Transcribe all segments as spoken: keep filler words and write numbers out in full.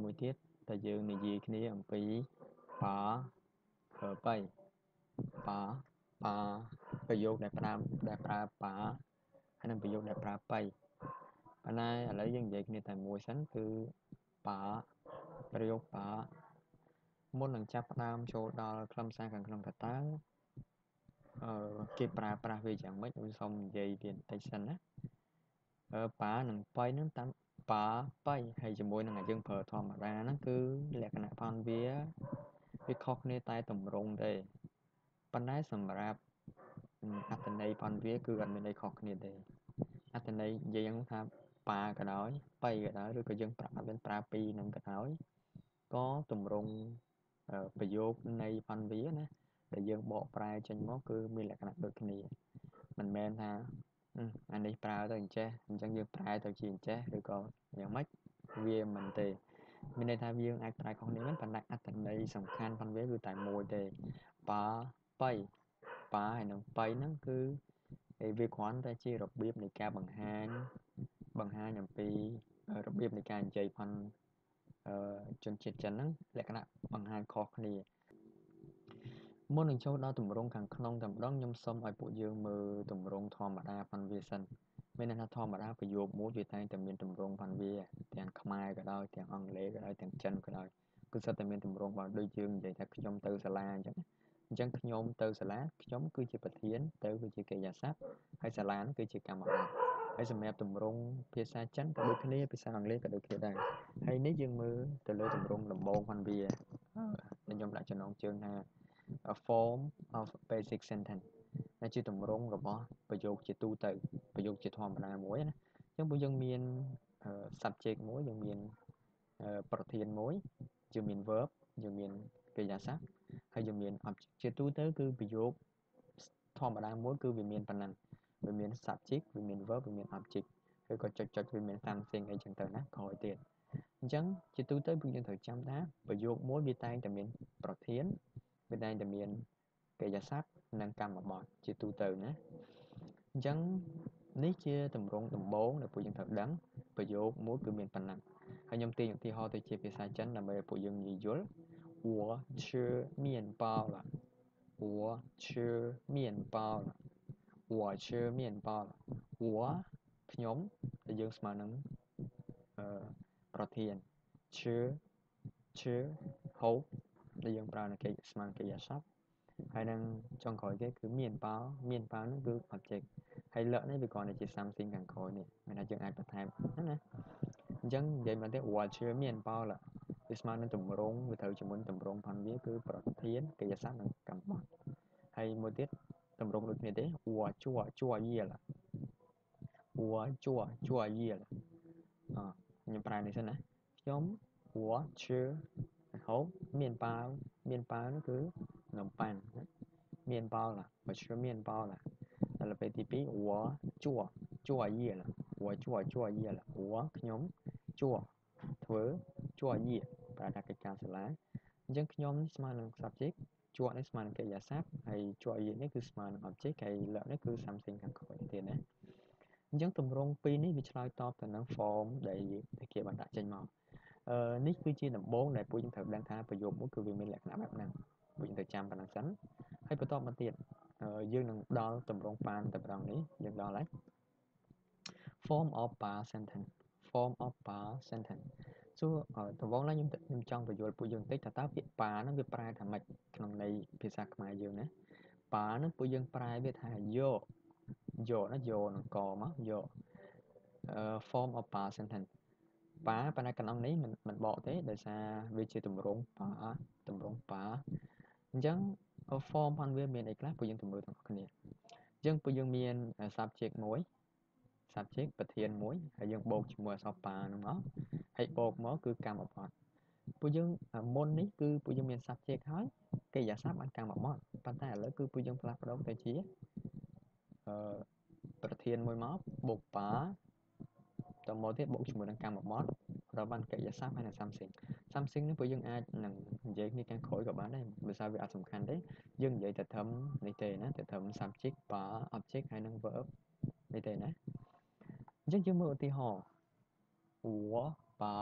មួយទៀតតែយើងនិយាយគ្នាអំពីបាប្រើបៃបាបាប្រយោគដែលប្រើដែលប្រើបាហើយនិងប្រយោគដែលប្រើបៃប៉ុន្តែឥឡូវយើងនិយាយគ្នាតែមួយសិនគឺបាប្រយោគបាមុននឹងចាប់ផ្ដើមចូលដល់ខ្លឹមសារខាងក្នុងកតាអឺគេប្រើប្រាស់វាយ៉ាងម៉េចខ្ញុំសូមនិយាយវាបន្តិចសិនណាអឺបានិងបៃហ្នឹងតាមបាបៃហើយជាមួយនឹងយើងប្រើធម្មតាហ្នឹងគឺលក្ខណៈផនវាវាខុសគ្នាតែតម្រង់ទេប៉ុន្តែសម្រាប់អត្ថន័យផនវាគឺអត់មានអីខុសគ្នាទេអត្ថន័យនិយាយហ្នឹងថាបាក៏ដោយបៃក៏ដោយឬក៏យើងប្រើអត់មានប្រើពីរហ្នឹងក៏ដោយក៏តម្រង់ប្រយោគនៃផនវាណាដែលយើងបកប្រែចេញមកគឺមានលក្ខណៈដូចគ្នាមិនមែនថាអានេះប្រើទៅអញ្ចេះអញ្ចឹងយើងប្រែទៅជាអញ្ចេះឬក៏យ៉ាងម៉េចវាមិនទេមានន័យថាយើងអាចប្រែខុសគ្នាមិនប៉ុន្តែអត្ថន័យសំខាន់ផងវាគឺតែមួយទេបាបៃបាហើយនឹងបៃហ្នឹងគឺវាគ្រាន់តែជារបៀបនៃការបង្ហាញបង្ហាញអំពីរបៀបនៃការនិយាយផងអឺជនជាតិចិនហ្នឹងលក្ខណៈបង្ហាញខុសគ្នាមុននឹងចូលដល់ទម្រង់ខាងក្នុងតែម្ដងខ្ញុំសូមឲ្យពួកយើងមើលទម្រង់ធម្មតាផងវាសិនមានន័យថាធម្មតាប្រយោគមួយវាតែងតែមានទម្រង់ផងវាទាំងខ្មែរក៏ដោយទាំងអង់គ្លេសក៏ដោយទាំងចិនក៏ដោយគឺសិតតែមានទម្រង់បងដូចយើងនិយាយថាខ្ញុំទៅសាលាអញ្ចឹងអញ្ចឹងខ្ញុំទៅសាលាខ្ញុំគឺជាប្រធានទៅគឺជាកិរិយាសព្ទហើយសាលាគឺជាកម្មបត្តិហើយសម្រាប់ទម្រង់ភាសាចិនក៏ដូចគ្នាភាសាអង់គ្លេសក៏ដូចគ្នាដែរហើយនេះយើងមើលទៅលើទម្រង់ដំបូងផងវាខ្ញុំដាក់ចំណងជើងថា a form of basic sentence ដែលជាទម្រង់របស់ប្រយោគជាទូទៅប្រយោគជាធម្មតាមួយណាអញ្ចឹងពួកយើងមាន subject មួយយើងមានប្រធានមួយយើងមាន verb យើងមានកិរិយាសព្ទហើយយើងមាន object ជាទូទៅគឺប្រយោគធម្មតាមួយគឺវាមានប៉ុណ្ណឹងវាមាន subject វាមាន verb វាមាន object ឬក៏ចុចចុចវាមាន something អីចឹងទៅណាក្រោយទៀតអញ្ចឹងជាទូទៅពួកយើងត្រូវចាំថាប្រយោគមួយវាតែងតែមានប្រធានវាតែងតែមានកិរិយាសព្ទនិងកម្មបត្តិជាទូទៅណាអញ្ចឹងនេះជាទម្រង់ដំបូងដែលពួកយើងត្រូវដឹងប្រយោគមួយគឺមានប៉ុណ្ណឹងហើយខ្ញុំទាញឧទាហរណ៍ទៅជាភាសាចិនដើម្បីឲ្យពួកយើងងាយយល់我吃面包了我吃面包了我吃面包了我ខ្ញុំដែលយើងស្មើនឹងអឺប្រធានឈឺឈឺហូបដែលយើងប្រើនៅកិច្ចស្មានកិរិយាសព្ទហើយនឹងចុងក្រោយគេគឺមានប៉ោមានប៉ោហ្នឹងគឺ object ហើយលក្ខនេះវាគ្រាន់តែជា something ខាងក្រោយនេះមានថាយើងអាចបន្ថែមហ្នឹងណាអញ្ចឹងនិយាយមកទៀត我吃面包了វាស្មើនឹងទម្រង់វាត្រូវជាមួយទម្រង់ផងវាគឺប្រធានកិរិយាសព្ទនិងកម្មបត្តិហើយមួយទៀតទម្រង់ដូចគ្នាទេ我做作业了我做作业了អខ្ញុំប្រើនេះសិនណាខ្ញុំ我吃ហូបមានប៉ាវមានប៉ាវនោះគឺនំប៉័ងមានប៉ាវឡា我吃面包了ដល់ពេលទីពីរ我做作业了我做作业了我ខ្ញុំ做ធ្វើ作业ប្រើថាកិច្ចការសាលាអញ្ចឹងខ្ញុំស្មើនឹង subject ជក់នេះស្មើនឹងកិរិយាសព្ទហើយជក់យនេះគឺស្មើនឹង object ហើយលក្ខនេះគឺ something ខាងក្រោយទៀតណាអញ្ចឹងទម្រង់ពីរនេះវាឆ្លើយតបទៅនឹង form ដែលគេបានដាក់ចេញមកអឺនេះគឺជាដំបូងដែលពួកយើងត្រូវដឹងថាប្រយោគមួយគឺវាមានលក្ខណៈបែបហ្នឹងពួកយើងត្រូវចាំប៉ុណ្ណឹងសិនហើយបន្តមកទៀតយើងនឹងដល់ទម្រង់ប៉ានតែម្ដងនេះយើងដល់ហើយ form of bar sentence form of bar sentence សួរដំបូងឡើយខ្ញុំខ្ញុំចង់បញ្យល់ពួកយើងបន្តិចថាតើពាក្យប៉ាហ្នឹងវាប្រែថាម៉េចក្នុងន័យភាសាខ្មែរយើងណាប៉ាហ្នឹងពួកយើងប្រែវាថាយកយកណាយកនឹងកមកយក form of bar sentence ប៉ាប៉ុន្តែកណ្ដងនេះមិនមិនបកទេដោយសារវាជាទម្រង់ប៉ាទម្រង់ប៉ាអញ្ចឹង form ផងវាមានអីខ្លះពួកយើងទៅមើលទាំងអស់គ្នាអញ្ចឹងពួកយើងមាន subject មួយ subject ប្រធានមួយហើយយើងបូកជាមួយអក្សរប៉ាហ្នឹងមកហើយបូកមកគឺកម្មបត្តិពួកយើងមុននេះគឺពួកយើងមាន subject ហើយកិរិយាសព្ទបានកម្មបត្តិប៉ុន្តែឥឡូវគឺពួកយើងផ្លាស់ប្ដូរទៅជាអឺប្រធានមួយមកបូកប៉ាតមកទៀតបូកជាមួយនឹងកម្មបត្តិដល់បានកិរិយាសព្ទហើយនឹង something something នេះពួកយើងអាចនឹងនិយាយគ្នាខាងក្រោយក៏បានដែរបើសារវាអត់សំខាន់ទេយើងនិយាយតែត្រឹមនេះទេណាតែត្រឹម subject ប៉ា object ហើយនឹង verb នេះទេណាអញ្ចឹងយើងមើលឧទាហរណ៍我把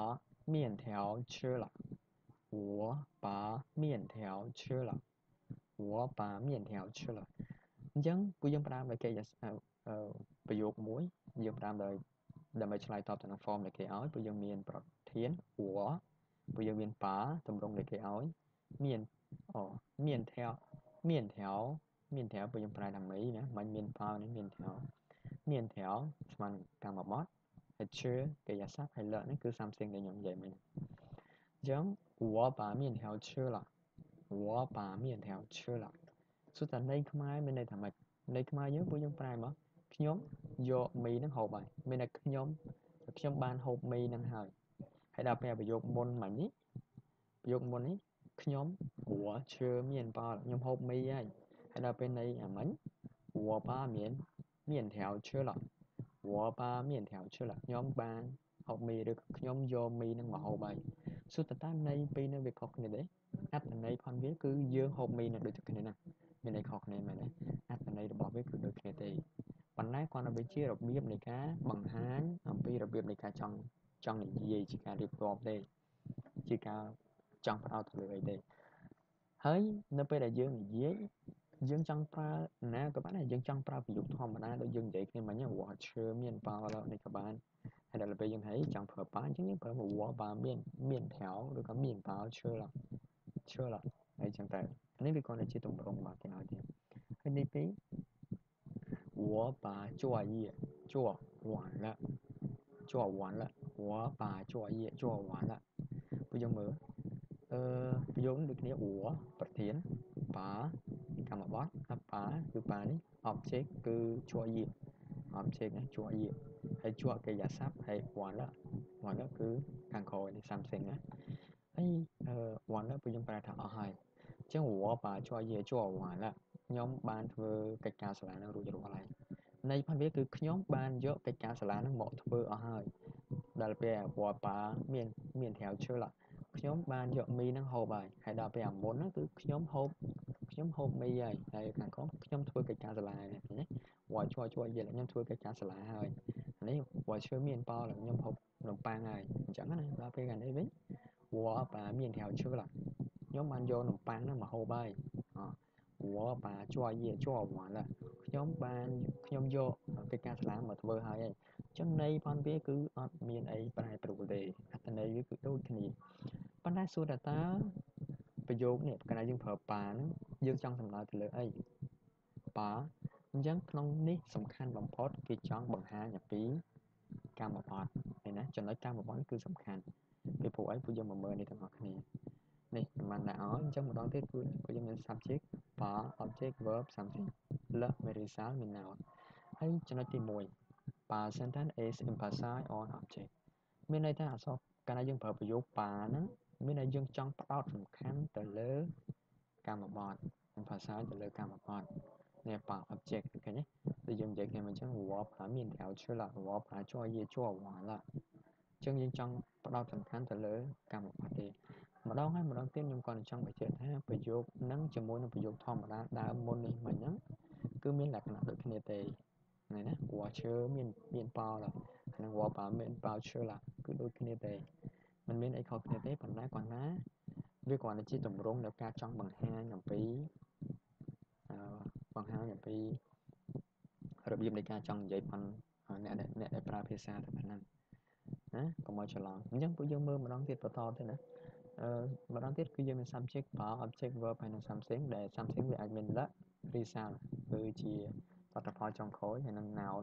面条吃了我把面条吃了我把面条吃了អញ្ចឹងពួកយើងផ្ដើមដោយកិរិយាប្រយោគមួយយើងផ្ដើមដោយដើម្បីឆ្លើយតបទៅនឹង form ដែលគេឲ្យពួកយើងមានប្រធាន我ពួកយើងមានប៉ាតម្រងដែលគេឲ្យមានអូមាន条មាន条មាន条ពួកយើងប្រែថាមីណាមិនមានប៉ានេះមាន条មាន条ស្មើនឹងកម្មបត្តិហើយឈើកិរិយាសព្ទហើយលនេះគឺ something ដែលខ្ញុំនិយាយមិញអញ្ចឹង我把面条吃了我把面条吃了សួរថាន័យខ្មែរមានន័យថាម៉េចន័យខ្មែរយើងពួកយើងប្រែមកខ្ញុំយកមីនឹងហូបហើយមានតែខ្ញុំខ្ញុំបានហូបមីនឹងហើយហើយដល់ពេលប្រយោគមុនមិញនេះប្រយោគមុននេះខ្ញុំ我吃面包ខ្ញុំហូបមីហើយហើយដល់ពេលន័យអាមិញ我把面面条吃了我把面条吃了ខ្ញុំបានហូបមីឬខ្ញុំយកមីនឹងមកហូបហើយសួរតើតើន័យពីរនេះវាខុសគ្នាទេអត្ថន័យផងវាគឺយើងហូបមីនឹងដូចតែគ្នាណាមានន័យខុសគ្នាមែនទេអត្ថន័យរបស់វាគឺដូចគ្នាទេប៉ុន្តែគ្រាន់តែវាជារបៀបនៃការបង្ហាញអំពីរបៀបនៃការចង់ចង់និយាយជាការរៀបរាប់ទេជាការចង់ផ្ដោតទៅលើអីទេហើយនៅពេលដែលយើងនិយាយយើងចង់ប្រើណាក៏បានដែរយើងចង់ប្រើប្រយោគធម្មតាដូចយើងនិយាយគ្នាមិញវ៉ាឈើមានប៉ោនេះក៏បានហើយដល់ពេលយើងហៅចង់ប្រើប៉ាអញ្ចឹងយើងប្រើវ៉ាប៉ាមានមានថៅឬក៏មានប៉ោឈើឡាឈើឡាហើយចឹងតែនេះវាគ្រាន់តែជាទម្រង់របស់គេឲ្យទេហើយនេះពី我把作业做完了做完了我把作业做完了ពួកយើងមើលអឺប្រយោគនេះដូចគ្នា我ប្រធានប៉ាកម្មបត្តិហើយប៉ាគឺប៉ានេះ object គឺ作业 object ណា作业ហើយជាប់កិរិយាសព្ទហើយ完了完了គឺខាងក្រោយនេះ something ណាហើយអឺ完了ពួកយើងប្រែថាអស់ហើយអញ្ចឹង我把作业做完了ខ្ញុំបានធ្វើកិច្ចការសាលានឹងរួចរាល់ហើយន័យផងវាគឺខ្ញុំបានយកកិច្ចការសាលានឹងមកធ្វើអស់ហើយដល់ពេលវ៉ាប៉ាមានមានថៅឈើឡាខ្ញុំបានយកមីនឹងហូបហើយហើយដល់ពេលអាមុនហ្នឹងគឺខ្ញុំហូបខ្ញុំហូបមីហើយហើយខាងក្រោមខ្ញុំធ្វើកិច្ចការសាលានេះណាវ៉ាជួយជួយយល់ខ្ញុំធ្វើកិច្ចការសាលាហើយនេះវ៉ាឈើមានប៉ោខ្ញុំហូបនំប៉័ងហើយអញ្ចឹងណាដល់ពេលខាងនេះវិញវ៉ាប៉ាមានថៅឈើឡាខ្ញុំបានយកនំប៉័ងហ្នឹងមកហូបហើយ我把作业做完了ខ្ញុំបានខ្ញុំយកកិច្ចការសាលាមកធ្វើហើយអញ្ចឹងន័យផងវាគឺអត់មានអីប្រែប្រួលទេអត្ថន័យវាគឺដូចគ្នាប៉ុន្តែសួរថាតើប្រយោគនេះកាលណាយើងប្រើប៉ាហ្នឹងយើងចង់សំដៅទៅលើអីប៉ាអញ្ចឹងក្នុងនេះសំខាន់បំផុតគេចង់បង្ហាញអំពីកម្មបត្តិឃើញណាចំណុចកម្មបត្តិគឺសំខាន់ពីព្រោះអីពួកយើងមកមើលនេះទាំងអស់គ្នានេះមិនដាក់ឲ្យអញ្ចឹងម្ដងទៀតគឺពួកយើងមាន subject ប៉ា object verb something លះ merisal noun ហើយចំណុចទីមួយ Par sentence is emphasize on object មានន័យថាអក្សរកាលណាយើងប្រើប្រយោគប៉ាហ្នឹងមានន័យយើងចង់ផ្ដោតសំខាន់ទៅលើកម្មបត្តិ emphasize ទៅលើកម្មបត្តិនេះប៉ា object ឃើញទេដូចយើងនិយាយគ្នាអញ្ចឹង我把面条吃了我把作业做完了អញ្ចឹងយើងចង់ផ្ដោតសំខាន់ទៅលើកម្មបត្តិទេម្ដងហើយម្ដងទៀតខ្ញុំគាត់ចង់បញ្ជាក់ថាប្រយោគហ្នឹងជាមួយនឹងប្រយោគធម្មតាដើមមុននេះមិញហ្នឹងគឺមានលក្ខណៈដូចគ្នាទេហ្នឹងណា我吃面面包了និង我把面包吃了គឺដូចគ្នាទេมันមានអីខុសគ្នាទេប៉ុន្តែគាត់ណាវាគ្រាន់តែជាទម្រង់នៃការចង់បង្ហាញអំពីអឺបង្ហាញអំពីរបៀបនៃការចង់និយាយផងអ្នកអ្នកដែលប្រើភាសាទៅហ្នឹងណាកុំឲ្យច្រឡំអញ្ចឹងពួកយើងមើលម្ដងទៀតបន្តទៅណាអឺម្ដងទៀតគឺយើងមាន subject bar object verb ហើយនិង something ដែល something វាអាចមានលក្ខ result គឺជាលទ្ធផលចុងក្រោយហើយនិង noun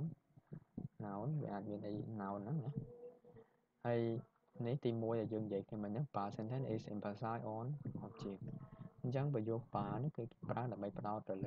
noun វាអាចមានអី noun ហ្នឹងណាហើយនេះទីមួយដែលយើងនិយាយគ្នាមិញហ្នឹង bar sentence is emphasize on object អញ្ចឹងប្រយោគ bar នេះគឺប្រើដើម្បីផ្ដោតទៅលើ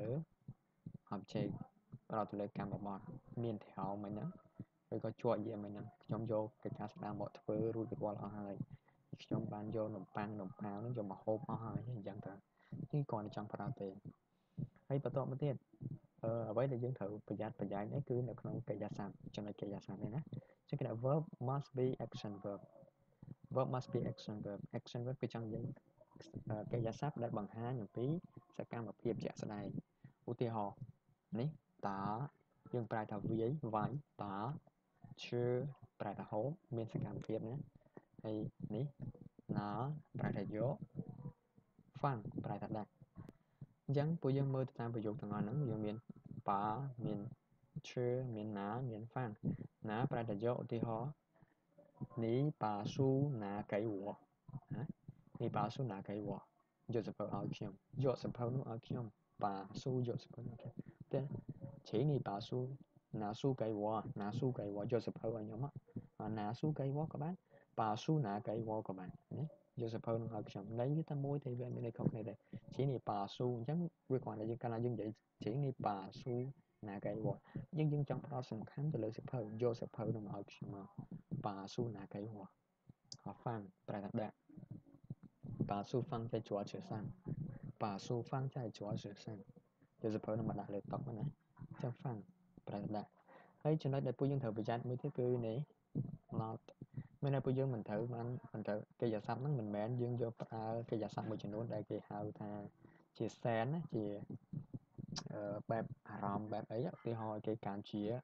object ផ្ដោតទៅលើកម្មបត្តិមានថៅមិញហ្នឹងឬក៏ជាប់យាមិញហ្នឹងខ្ញុំយកកិច្ចការស្ដារមកធ្វើរួចរាល់អស់ហើយខ្ញុំបានយកនំប៉័ងនំប៉ាវហ្នឹងយកមកហូបអស់ហើយអញ្ចឹងទៅនេះគ្រាន់តែចង់ប្រាប់ទេហើយបន្តមកទៀតអឺអ្វីដែលយើងត្រូវប្រយ័ត្នប្រយែងនេះគឺនៅក្នុងកិរិយាសព្ទចំណុចកិរិយាសព្ទនេះណាចឹងគេថា verb must be action verb verb must be action verb action verb គឺចង់និយាយកិរិយាសព្ទដែលបង្ហាញអំពីសកម្មភាពជាក់ស្ដែងឧទាហរណ៍នេះតាយើងប្រែថាវាយវាយតាឈើប្រែថាហូបមានសកម្មភាពណា hay ní nó phải là dỗ phăng phải thật đạt chẳng bây giờ mơ tam bây giờ thằng ngọn nắng giờ miền bá miền chơ miền ná miền phăng ná phải là dỗ thì họ ní bà su ná cái của ní bà su ná cái của giờ sẽ bảo áo khiêm giờ sẽ bảo nó áo khiêm bà su giờ sẽ bảo nó thế chỉ ní bà su ná su cái của ná su cái của giờ sẽ bảo anh nhóm á ná su cái của các bạn bà su ná cái của các bạn giờ sẽ bảo nó áo khiêm lấy cái tam mối thì về mình đây không này đây chỉ ní bà su chẳng việc còn là những cái là những vậy chỉ ní bà su ná cái của nhưng nhưng trong đó sầm khán từ lời sẽ bảo giờ sẽ bảo nó áo khiêm bà su ná cái của họ phang phải thật đạt bà su phang chạy chúa chữ sang bà su phang chạy chúa chữ sang giờ sẽ bảo nó mà đạt được tóc này cho phang phải thật đạt ấy cho nói để bây giờ thử về chat mới thứ tư này lọt mới này bây giờ mình thử mình mình thử cái giờ sắp nó mình mến dương vô cái giờ sắp một chuyệnนู้นđây cái hào thà chia sẻ á chịแบบอารมณ์แบบấy thì họ cái cảm chia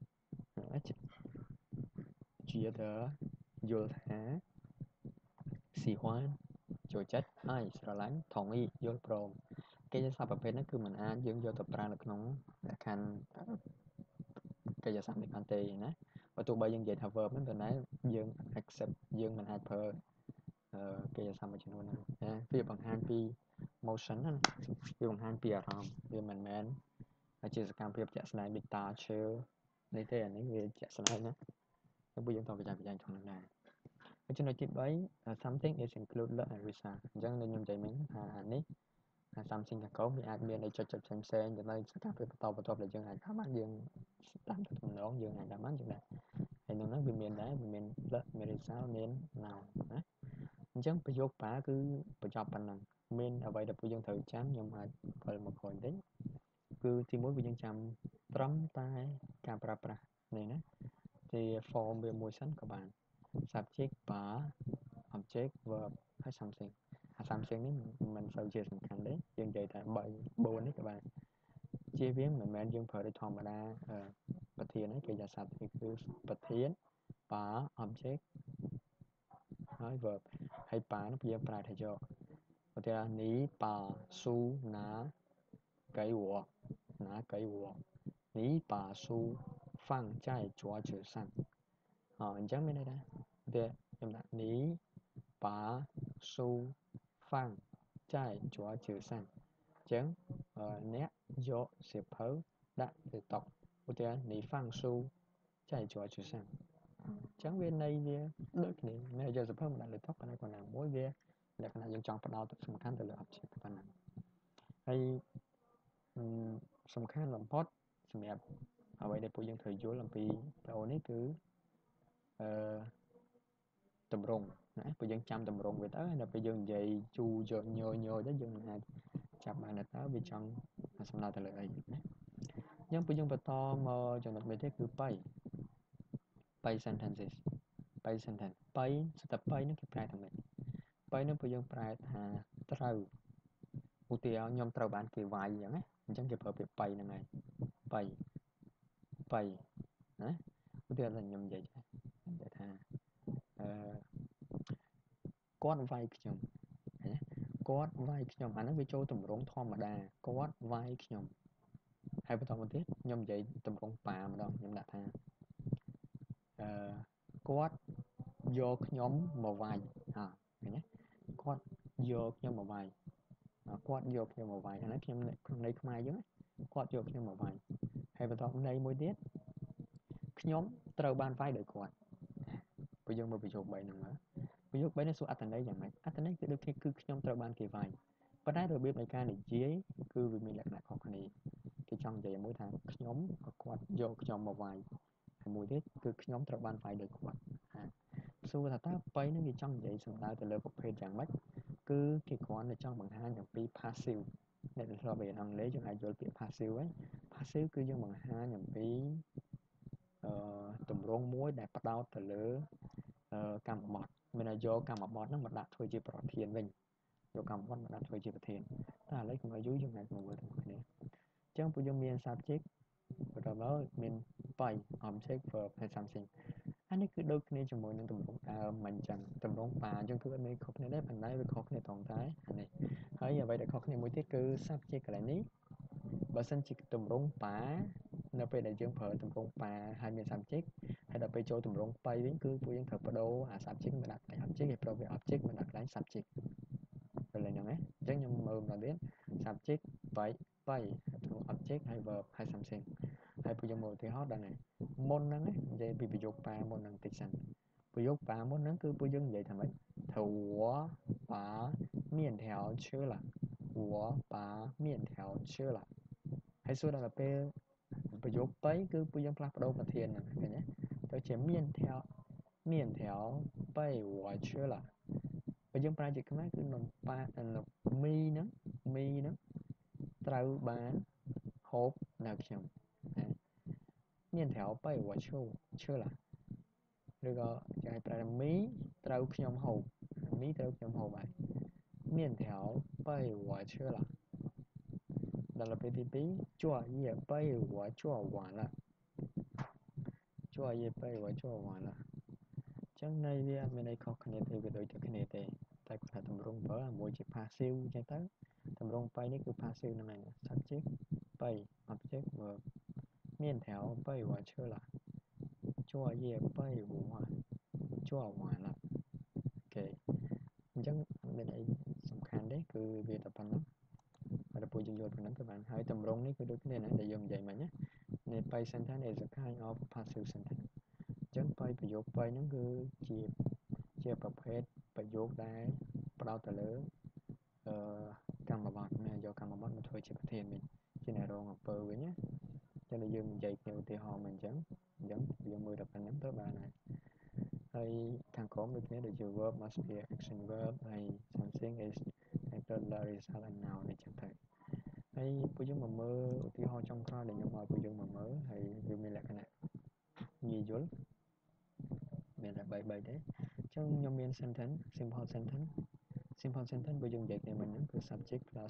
chia đỡ vô thả xì hoanចូលចិត្តហើយស្រឡាញ់ថងអ៊ីយល់ព្រមកិច្ចសព្ទប្រភេទហ្នឹងគឺមិនអាចយើងយកទៅប្រើនៅក្នុងលក្ខខណ្ឌកិច្ចសព្ទនេះបានទេណាបើទោះបីយើងនិយាយថា verb ហ្នឹងប៉ុន្តែយើង accept យើងមិនអាចប្រើកិច្ចសព្ទមួយចំនួនហ្នឹងណាវាបង្ហាញពី motion ណាវាបង្ហាញពីអារម្មណ៍វាមិនមែនជាសកម្មភាពជាក់ស្ដែងដូចតាឈើនេះទេអានេះវាជាក់ស្ដែងណាហើយពួកយើងតបបច្ចេកវិទ្យាក្នុងហ្នឹងដែរចំណុចទីបី something is included and research អញ្ចឹងខ្ញុំនិយាយមិញថាអានេះ something ទាំងកោវាអាចមានអីចុចចុចផ្សេងផ្សេងទៅសកម្មភាពបន្តបន្ទាប់ដែលយើងអាចថាបានយើងតាមទៅទំនងយើងអាចតាមបានចឹងដែរហើយក្នុងហ្នឹងវាមានដែរវាមាន មាន research មាន now ណាអញ្ចឹងប្រយោគប៉ាគឺបញ្ចប់ប៉ុណ្ណឹងមានអ្វីដែលពួកយើងត្រូវចាំខ្ញុំអាចផ្ដល់មកក្រោយបន្តិចគឺទីមួយពួកយើងចាំត្រឹមតែការប្រើប្រាស់នេះណាជា form វាមួយសិនក៏បាន subject bar object verb ហើយ something អា something នេះមិនសូវជាសំខាន់ទេយើងនិយាយតែបី បួននេះក៏បានជៀសវាងមិនមែនយើងប្រើដូចធម្មតាប្រធានហ្នឹងគេចាស័ព្ទនេះគឺប្រធាន bar object ហើយ verb ហើយ bar នោះយើងប្រើថាយកឧទាហរណ៍នេះ bar su na cái của na cái của ní bà su phang chạy chúa chữ sang họ chẳng bên đây đây để em đặt ní bà su phang chạy chúa chữ sang chẳng nét do xếp hớ đặt để tộc để ní phang su chạy chúa chữ sang chẳng bên đây về được này này giờ xếp hớ đặt để tộc này còn là mỗi về là cái này dùng trong phần đầu tập sum khăn từ lựa object phần này hay sum khăn làm post sum đẹpអ្វីដែលពួកយើងត្រូវយល់អំពីប្រូនេះគឺអឺតម្រងណាពួកយើងចាំតម្រងវាទៅហើយដល់ពេលយើងនិយាយជូយកញយញយទៅយើងអាចចាប់បានតើវាចង់សំដៅទៅលើអីណាអញ្ចឹងពួកយើងបន្តមកចំណុចមួយទៀតគឺបៃបៃ sentences បៃ sentence បៃស្ទើបៃនេះគេប្រែថាម៉េចបៃនេះពួកយើងប្រែថាត្រូវឧទាហរណ៍ខ្ញុំត្រូវបានគេវាយអញ្ចឹងណាអញ្ចឹងគេប្រើពាក្យបៃហ្នឹងហើយបៃបៃណាឧទាហរណ៍ខ្ញុំនិយាយនិយាយថាអឺគាត់វាយខ្ញុំណាគាត់វាយខ្ញុំអាហ្នឹងវាចូលទម្រង់ធម្មតាគាត់វាយខ្ញុំហើយបន្តមកទៀតខ្ញុំនិយាយទម្រង់ប៉ាម្ដងខ្ញុំដាក់ថាអឺគាត់យកខ្ញុំមកវាយហ่าឃើញទេគាត់យកខ្ញុំមកវាយគាត់យកខ្ញុំមកវាយអាហ្នឹងខ្ញុំក្នុងន័យខ្មែរយើងគាត់យកខ្ញុំមកវាយហើយបន្តន័យមួយទៀតខ្ញុំត្រូវបានវាយដោយគាត់ពួកយើងមើលប្រយោគបីហ្នឹងមើលប្រយោគបីនេះសួរអត្ថន័យយ៉ាងម៉េចអត្ថន័យគឺដូចគ្នាគឺខ្ញុំត្រូវបានគេវាយប៉ុន្តែរបៀបនៃការនិយាយគឺវាមានលក្ខណៈខុសគ្នាគេចង់និយាយមួយថាខ្ញុំគាត់យកខ្ញុំមកវាយហើយមួយទៀតគឺខ្ញុំត្រូវបានវាយដោយគាត់សួរថាតើបៃនឹងវាចង់និយាយសំដៅទៅលើប្រភេទយ៉ាងម៉េចគឺគេគ្រាន់តែចង់បង្ហាញអំពី passive អ្នកដែលធ្លាប់រៀនអង់គ្លេសយើងអាចយល់ពាក្យ passive ហ្នឹង passive គឺយើងបង្ហាញអំពីអឺទម្រង់មួយដែលផ្ដោតទៅលើកម្មបត្តិមានតែយកកម្មបត្តិហ្នឹងមកដាក់ធ្វើជាប្រធានវិញយកកម្មបត្តិមកដាក់ធ្វើជាប្រធានតែឥឡូវខ្ញុំឲ្យយូរយើងអាចមើលទាំងគ្នាអញ្ចឹងពួកយើងមាន subject បន្តមកមាន by object verb ហើយ something អានេះគឺដូចគ្នាជាមួយនឹងទម្រង់ដើមមិនចឹងទម្រង់ប៉ាអញ្ចឹងគឺអត់មានខុសគ្នាដែរប៉ុន្តែវាខុសគ្នាត្រង់តែអានេះហើយអ្វីដែលខុសគ្នាមួយទៀតគឺ subject កន្លែងនេះបើសិនជាទម្រង់ប៉ានៅពេលដែលយើងប្រើទម្រង់ប៉ាហើយមាន subject ហើយដល់ពេលចូលទម្រង់បៃវិញគឺពួកយើងត្រូវបដូរអា subject មកដាក់កន្លែង object ហើយប្រូវា object មកដាក់កន្លែង subject ឃើញហ្នឹងណាអញ្ចឹងខ្ញុំមើលម្ដងទៀត subject បៃបៃ object ហើយ verb ហើយ something ហើយពួកយើងមើលឧទាហរណ៍ដល់នេះមុនហ្នឹងនិយាយពីប្រយោគប៉ាមុនហ្នឹងតិចសិនប្រយោគប៉ាមុនហ្នឹងគឺពួកយើងនិយាយថាម៉េចថា我把面条吃了我把面条吃了ហើយសួរដល់ពេលប្រយោគបីគឺពួកយើងផ្លាស់ប្ដូរប្រធានហ្នឹងឃើញទេទៅជា面条面条被我吃了បើយើងប្រើជាខ្មែរគឺនំប៉ានំមីហ្នឹងមីហ្នឹងត្រូវបានហូបនៅខ្ញុំ面条被我吃吃了ឬក៏គេឲ្យប្រើមីត្រូវខ្ញុំហូបមីត្រូវខ្ញុំហូបហើយ面条被我吃了ដល់ពេលទីពីរ作业被我做完了作业被我做完了ចឹងន័យវាអត់មានអីខុសគ្នាទេវាដូចតែគ្នាទេតែគាត់ថាទម្រង់ verb មួយជា passive ចឹងទៅទម្រង់បីនេះគឺ passive ហ្នឹងឯង subject បី object verb 面条被我吃了作业被我做完了អូខេអញ្ចឹងអត់មានអីសំខាន់ទេគឺវាតែប៉ុណ្ណឹងហើយដល់ពួកយើងយល់ប៉ុណ្ណឹងទៅបានហើយទម្រង់នេះគឺដូចគ្នាណាដែលយើងនិយាយមិញណានៃ by sentence is a kind of passive sentence អញ្ចឹងby ប្រយោគបីហ្នឹងគឺជាជាប្រភេទប្រយោគដែលផ្ដោតទៅលើអឺកម្មបត្តិណាយកកម្មបត្តិមកធ្វើជាប្រធានវិញជាអ្នករងអំពើវិញណាចឹងដែលយើងនិយាយគ្នាឧទាហរណ៍មកអញ្ចឹងអញ្ចឹងយើងមើលតែប៉ុណ្្នឹងទៅបានហើយហើយខាងក្រោមដូចគ្នាដូចជា verb must be action verb ហើយ something is acted the result and noun អញ្ចឹងទៅហើយពួកយើងមកមើលឧទាហរណ៍ចុងក្រោយដែលខ្ញុំឲ្យពួកយើងមកមើលហើយវាមានលក្ខណៈងាយយល់មានតែបីបីទេអញ្ចឹងខ្ញុំមាន sentence simple sentence simple sentence បើយើងនិយាយគ្នាមិញហ្នឹងគឺ subject plus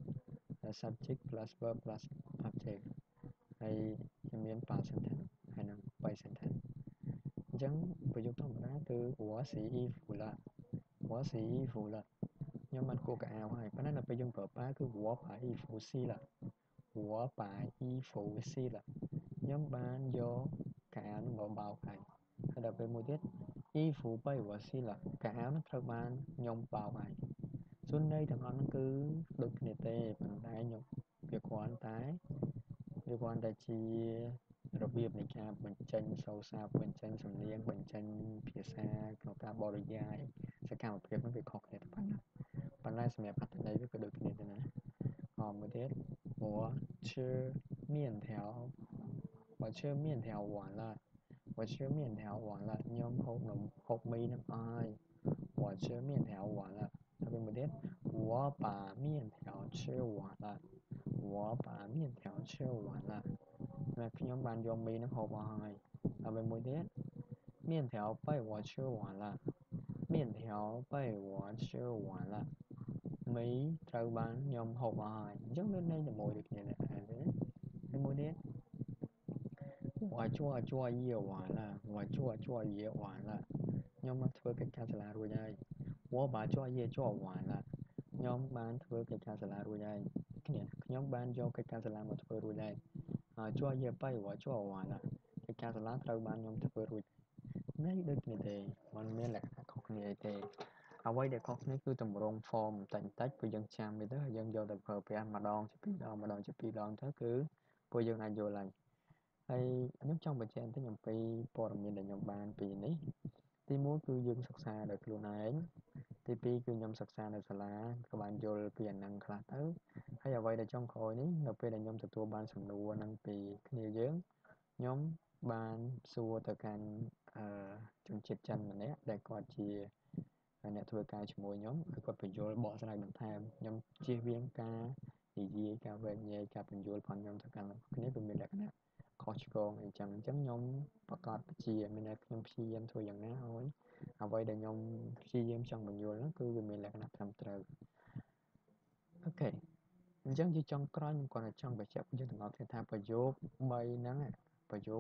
subject plus verb plus object ហើយខ្ញុំមាន past sentence ហើយនឹង by sentence អញ្ចឹងប្រយោគធម្មតាគឺ我洗衣服了我洗衣服了ខ្ញុំបានកូរកៅអៅហើយប៉ុន្តែនៅពេលយើងប្រើប៉ាគឺ我把衣服洗了我把衣服洗了ខ្ញុំបានយកកៅអៅនឹងមកបោកហើយហើយដល់ពេលមួយទៀត衣服被我洗了កៅអៅនឹងត្រូវបានខ្ញុំបោកហើយសួនន័យទាំងអស់ហ្នឹងគឺដូចគ្នាទេប៉ុន្តែខ្ញុំវាគ្រាន់តែវាគ្រាន់តែជារបៀបនៃការបញ្ចេញសូរស័ព្ទបញ្ចេញសំនៀងបញ្ចេញភាសាក្នុងការបរិយាយសកម្មភាពហ្នឹងវាខុសគ្នាទៅប៉ុណ្ណាប៉ុន្តែសម្រាប់អត្ថន័យវាក៏ដូចគ្នាដែរណាអមមួយទៀត我吃面条我吃面条完了我吃面条完了ខ្ញុំហូបនំហូបមីនឹងអស់ហើយ我吃面条完了ហើយមួយទៀត我把面条吃完了我把面条吃完了ខ្ញុំបានយកមីនឹងហូបអស់ហើយហើយមួយទៀត面条被我吃完了面条被我吃完了មីត្រូវបានខ្ញុំហូបអស់ហើយអញ្ចឹងវាន័យតែមួយដូចគ្នាដែរហើយមួយទៀត我做作业完了我做作业完了ខ្ញុំមកធ្វើកិច្ចការសាលារួចហើយ我把作业做完了ខ្ញុំបានធ្វើកិច្ចការសាលារួចហើយគ្នាខ្ញុំបានយកកិច្ចការសាលាមកធ្វើរួចហើយហើយ作业被我做完了កិច្ចការសាលាត្រូវបានខ្ញុំធ្វើរួចន័យដូចគ្នាទេมันមានលក្ខណៈខុសគ្នាទេអ្វីដែលខុសគ្នាគឺតម្រង form បន្តិចបន្តិចពួកយើងចាំវាទៅហើយយើងយកទៅប្រើប្រាស់ម្ដងជាពីរដងម្ដងជាពីរដងទៅគឺពួកយើងអាចយល់ហើយហើយខ្ញុំចង់បញ្ជាក់បន្តិចអំពីព័ត៌មានដែលខ្ញុំបានពីនេះទីមួយគឺយើងសិក្សាដោយខ្លួនឯងទីពីរគឺខ្ញុំសិក្សានៅសាលាក៏បានយល់ពីអានឹងខ្លះទៅហើយអ្វីដែលចុងក្រោយនេះនៅពេលដែលខ្ញុំទទួលបានសំណួរហ្នឹងពីគ្នាយើងខ្ញុំបានសួរទៅកាន់អឺជនជាតិចិនម្នាក់ដែលគាត់ជាអ្នកធ្វើការជាមួយខ្ញុំហើយគាត់បញ្យល់បកស្រាយបន្ថែមខ្ញុំជៀសវាងការនិយាយការវែកញែកការបញ្យល់ផងខ្ញុំទៅកាន់គ្នាវាមានលក្ខណៈខុសឆ្គងអីចឹងអញ្ចឹងខ្ញុំប្រកាសជាមានតែខ្ញុំព្យាយាមធ្វើយ៉ាងណាឲ្យអ្វីដែលខ្ញុំព្យាយាមចង់បញ្យល់ហ្នឹងគឺវាមានលក្ខណៈត្រឹមត្រូវអូខេអញ្ចឹងជាចុងក្រោយខ្ញុំគាត់តែចង់បញ្ជាក់ពួកយើងទាំងអស់គ្នាថាប្រយោគបីហ្នឹងប្រយោគ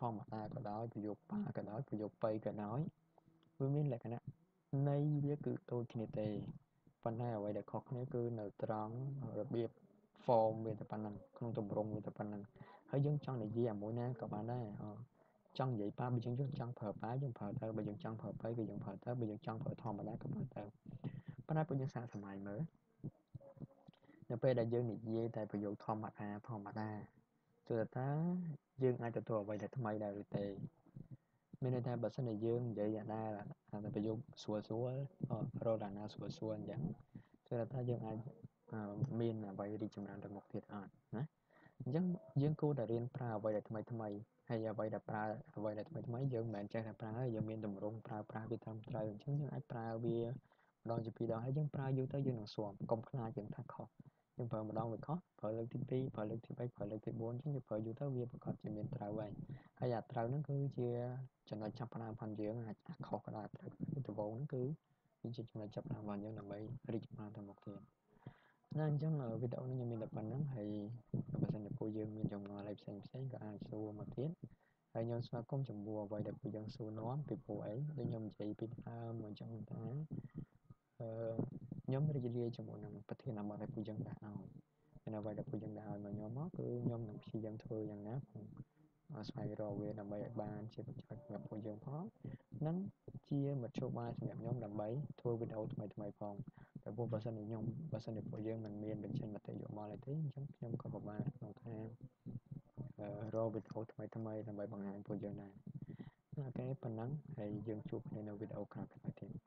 ធម្មតាក៏ដោយប្រយោគប៉ាក៏ដោយប្រយោគបីក៏ដោយវាមានលក្ខណៈន័យវាគឺដូចគ្នាទេប៉ុន្តែអ្វីដែលខុសគ្នាគឺនៅត្រង់របៀប form វាតែប៉ុណ្ណឹងក្នុងទម្រង់វាតែប៉ុណ្ណឹងហើយយើងចង់និយាយអាមួយណាក៏បានដែរចង់និយាយប៉ាបើយើងចង់ប្រើប៉ាយើងប្រើទៅបើយើងចង់ប្រើបីក៏យើងប្រើទៅបើយើងចង់ប្រើធម្មតាក៏ប្រើទៅប៉ុន្តែពួកយើងសាកសម័យមើលនៅពេលដែលយើងនិយាយតែប្រយោគធម្មតាធម្មតាទោះថាយើងអាចទទួលអ្វីដែលថ្មីដែរឬទេមានន័យថាបើសិនជាយើងនិយាយអាណាប្រយោគស្រួលស្រួលរកអាណាស្រួលស្រួលអញ្ចឹងទោះថាយើងអាចមានអ្វីរីកចម្រើនទៅមុខទៀតអត់ណាអញ្ចឹងយើងគួរតែរៀនប្រើអ្វីដែលថ្មីថ្មីហើយអ្វីដែលប្រើអ្វីដែលថ្មីថ្មីយើងមិនមែនចេះតែប្រើយើងមានទម្រង់ប្រើប្រាស់វាត្រឹមត្រូវអញ្ចឹងយើងអាចប្រើវាម្ដងជាពីរដងហើយយើងប្រើយូរទៅយើងនឹងស្គាល់កុំខ្លាចយើងថាខុសយើងប្រើម្ដងវាខុសប្រើលើកទីពីរប្រើលើកទីបីប្រើលើកទីបួនអញ្ចឹងយើងប្រើយូរទៅវាប្រកាសជាមានត្រូវហើយហើយអាត្រូវហ្នឹងគឺជាចំណុចចាប់ផ្ដើមរបស់យើងអាចខុសក៏ដោយត្រូវដំបូងហ្នឹងគឺវាជាចំណុចចាប់ផ្ដើមរបស់យើងដើម្បីរីកចម្រើនទៅមុខទៀតណាអញ្ចឹងវីដេអូនេះខ្ញុំមានតែប៉ុណ្្នឹងហើយបើសិនជាពួកយើងមានចម្ងល់អីផ្សេងផ្សេងក៏អាចសួរមកទៀតហើយខ្ញុំស្វាគមន៍ចំពោះអ្វីដែលពួកយើងសួរនាំពីព្រោះអីដូចខ្ញុំនិយាយពីដើមអញ្ចឹងថាអឺខ្ញុំរីករាយជាមួយនឹងប្រធានបទដែលពួកយើងដាក់ឲ្យហើយអ្វីដែលពួកយើងដាក់ឲ្យមកខ្ញុំមកគឺខ្ញុំនឹងព្យាយាមធ្វើយ៉ាងណាផងស្វែងរកវាដើម្បីឲ្យបានជាប្រយោជន៍សម្រាប់ពួកយើងផងនិងជាមធ្យោបាយសម្រាប់ខ្ញុំដើម្បីធ្វើវីដេអូថ្មីថ្មីផងតែព្រោះបើសិនជាខ្ញុំបើសិនជាពួកយើងមិនមានបញ្ចេញមតិយោបល់អីទេអញ្ចឹងខ្ញុំក៏ពិបាកក្នុងការរកវីដេអូថ្មីថ្មីដើម្បីបង្ហាញពួកយើងដែរអូខេប៉ុណ្ណឹងហើយយើងជួបគ្នានៅវីដេអូក្រោយៗទៀត